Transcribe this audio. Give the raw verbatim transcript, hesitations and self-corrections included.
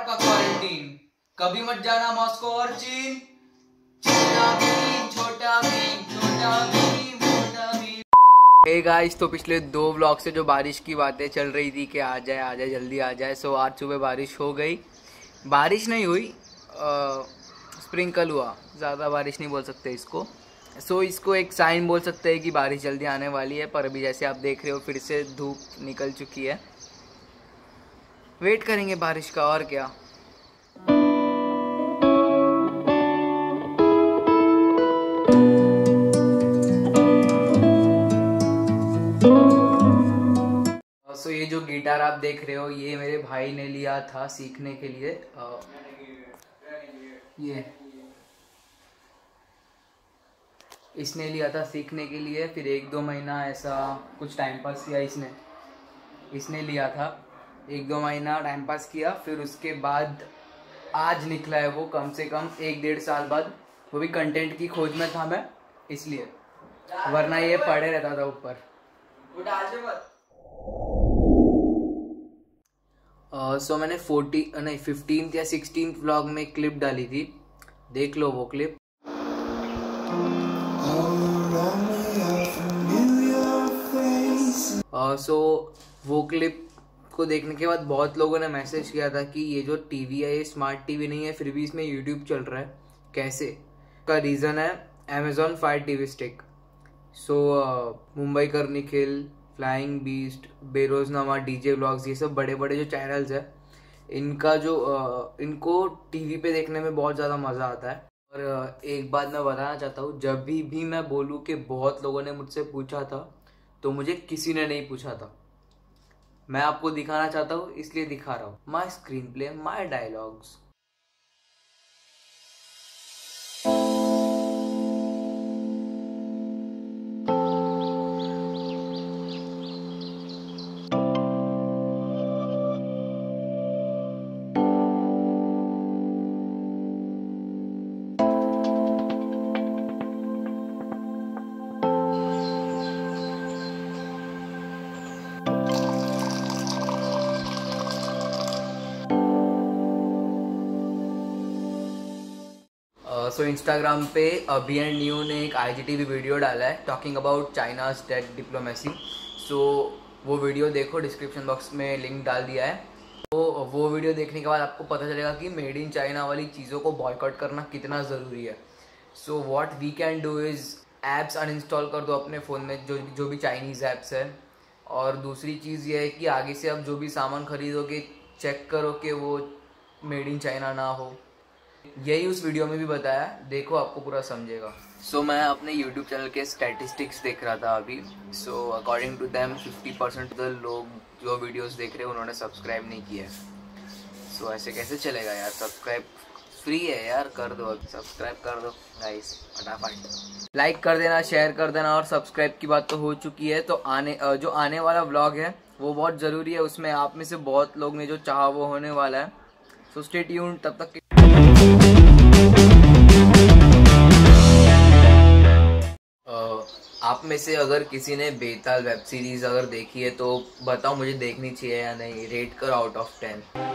आपका क्वारंटीन, कभी मत जाना मॉस्को और चीन। छोटा भीम छोटा भीम छोटा भीम छोटा भीम। हे गाइस, तो पिछले दो व्लॉग से जो बारिश की बातें चल रही थी कि आ जाए आ जाए जल्दी आ जाए, सो आज सुबह बारिश हो गई। बारिश नहीं हुई, स्प्रिंकल हुआ, ज़्यादा बारिश नहीं बोल सकते इसको। सो so, इसको एक साइन बोल सकते हैं कि बारिश जल्दी आने वाली है। पर अभी जैसे आप देख रहे हो फिर से धूप निकल चुकी है। वेट करेंगे बारिश का, और क्या। सो so, ये जो गिटार आप देख रहे हो ये मेरे भाई ने लिया था सीखने के लिए। ये इसने लिया था सीखने के लिए, फिर एक दो महीना ऐसा कुछ टाइम पास किया इसने इसने लिया था एक दो महीना टाइम पास किया, फिर उसके बाद आज निकला है वो, कम से कम एक डेढ़ साल बाद। वो भी कंटेंट की खोज में था मैं, इसलिए, वरना ये पड़े रहता था ऊपर। सो uh, so मैंने फोर्टी नहीं फिफ्टीन या सिक्सटीन व्लॉग में क्लिप डाली थी, देख लो वो क्लिप। सो uh, so, वो क्लिप को देखने के बाद बहुत लोगों ने मैसेज किया था कि ये जो टीवी है ये स्मार्ट टीवी नहीं है, फिर भी इसमें यूट्यूब चल रहा है, कैसे। का रीज़न है Amazon Fire TV stick. So Mumbiker Nikhil, flying beast, बेरोजनामा, डीजे व्लॉग्स, ये सब बड़े बड़े जो चैनल्स है, इनका जो uh, इनको टीवी पे देखने में बहुत ज़्यादा मज़ा आता है। और uh, एक बात मैं बताना चाहता हूँ, जब भी भी मैं बोलूँ कि बहुत लोगों ने मुझसे पूछा था, तो मुझे किसी ने नहीं पूछा था। मैं आपको दिखाना चाहता हूँ इसलिए दिखा रहा हूँ। My screen play, my dialogues. So Instagram पे बी एंड न्यू ने एक I G T V video डाला है talking about China's tech diplomacy. So वो वीडियो देखो, डिस्क्रिप्शन बॉक्स में लिंक डाल दिया है। तो वो वीडियो देखने के बाद आपको पता चलेगा कि मेड इन चाइना वाली चीज़ों को बॉयकॉट करना कितना ज़रूरी है। So what we can do is apps uninstall कर दो अपने फ़ोन में, जो जो भी चाइनीज़ ऐप्स है। और दूसरी चीज़ ये है कि आगे से आप जो भी सामान खरीदोगे चेक करो कि वो मेड इन चाइना ना हो। यही उस वीडियो में भी बताया, देखो आपको पूरा समझेगा। सो so, मैं अपने यूट्यूब चैनल के स्टैटिस्टिक्स देख रहा था अभी। So according to them fifty percent the लोग जो वीडियोस देख रहे हैं उन्होंने सब्सक्राइब नहीं किया है। सो so, ऐसे कैसे चलेगा यार, सब्सक्राइब फ्री है यार, कर दो, अब सब्सक्राइब कर दो गाइस फटाफट। लाइक कर देना, शेयर कर देना। और सब्सक्राइब की बात तो हो चुकी है, तो आने जो आने वाला व्लॉग है वो बहुत ज़रूरी है, उसमें आप में से बहुत लोग ने जो चाहा वो होने वाला है। सो स्टे ट्यून्ड, तब तक uh, आप में से अगर किसी ने बेताल वेब सीरीज अगर देखी है तो बताओ मुझे, देखनी चाहिए या नहीं। रेट करो आउट ऑफ टेन।